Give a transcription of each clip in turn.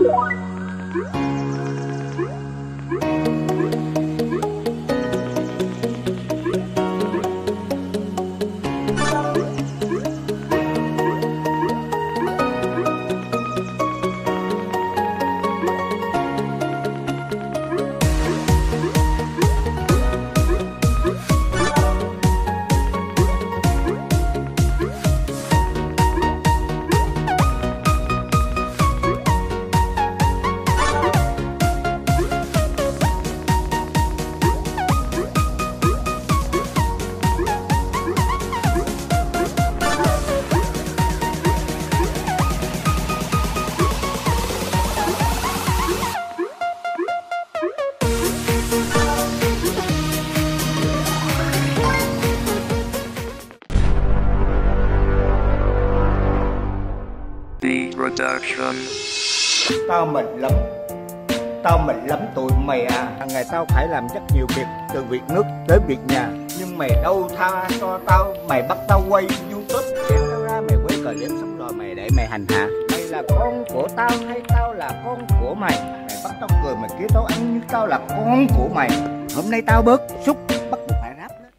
Production. Tao mệt lắm tụi mày à. Hàng ngày tao phải làm rất nhiều việc, từ việc nước tới việc nhà, nhưng mày đâu tha cho tao. Mày bắt tao quay YouTube, để tao ra mày quay clip xong rồi mày để mày hành hạ. Mày là con của tao hay tao là con của mày? Mày bắt tao cười, mày kêu tao ăn như tao là con của mày. Hôm nay tao bớt xúc, bắt buộc phải rap lên.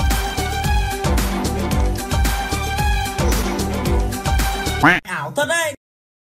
Ảo thật đấy.